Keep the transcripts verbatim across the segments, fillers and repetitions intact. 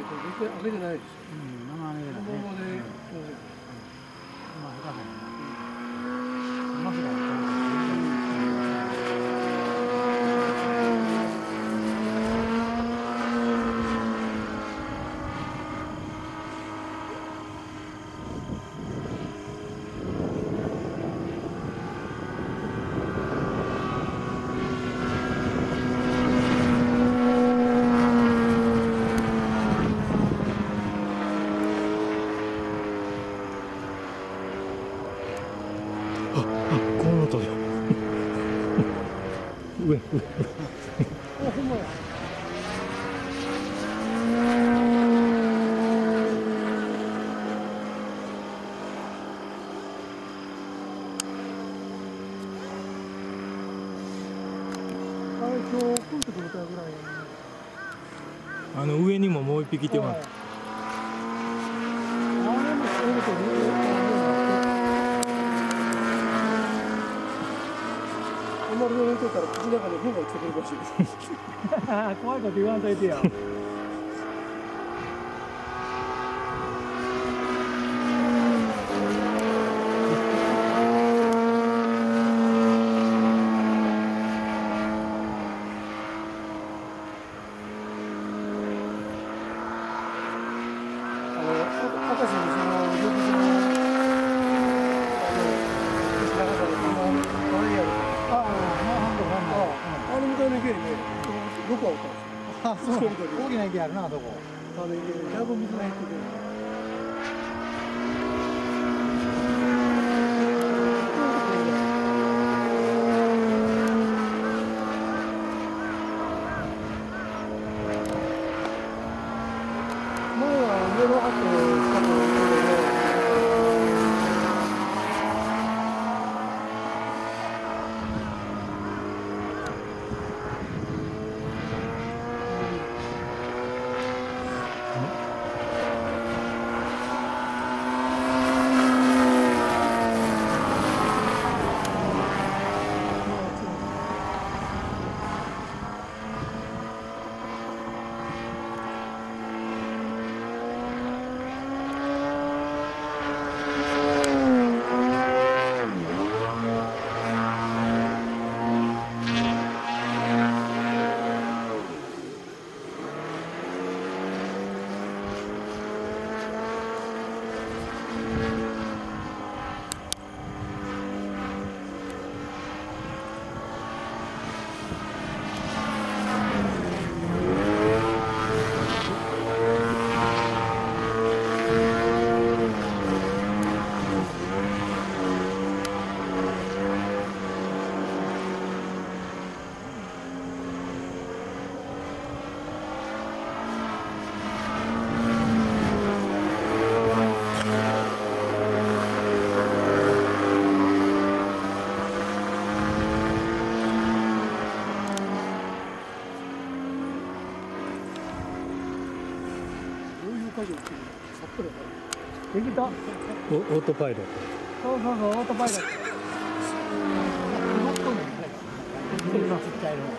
絶対開けてないです。 うん、生揚げだね。 このままで、うん。 まあ、下手だな。マフラーと。 上上あ、ほんまや。あれ、今日来るとくれたぐらいやね。 あの上にももう一匹いてます。 あれもそういうことで、あんまり上にとったら口の中に糞が落ちてくるらしいです。 怖いこと言わんといてよ。あ、そう。大きな池あるな、そこ。 あの池でだいぶ水が減ってくる。前は上の葉と下とできた。オートパイロット。 そうそうそう、オートパイロット。乗っとんねん、あれ。ちっちゃいの。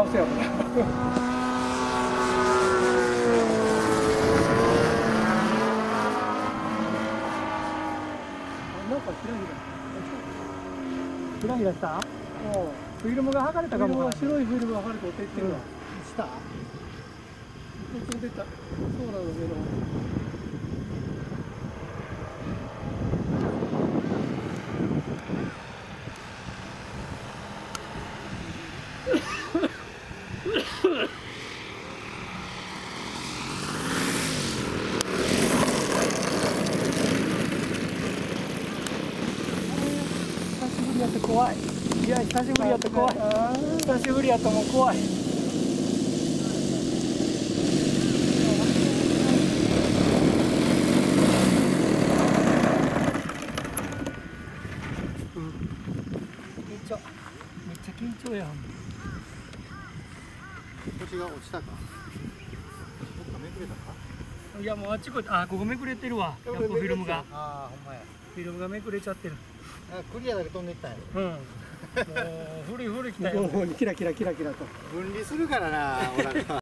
顔してやもん。なんかひらひら。 ひらひらした？フィルムが剥がれたかもわからん。 白いフィルムが剥がれて落ちてるわ。 した？ 途中出た。そうなの上の。 久しぶりやって怖い。いや久しぶりやって怖い。久しぶりやともう怖い。緊張。めっちゃ緊張やん。 腰が落ちたか。どっかめくれたか。 いやもうあっちこっち、あここめくれてるわ。やっぱフィルムが。 ああほんまや。 フィルムがめくれちゃってる。 あクリアだけ飛んでいったんやろ。 うん。もう古い古い来たよ。 向こうの方にキラキラキラキラと。 分離するからな、俺らが。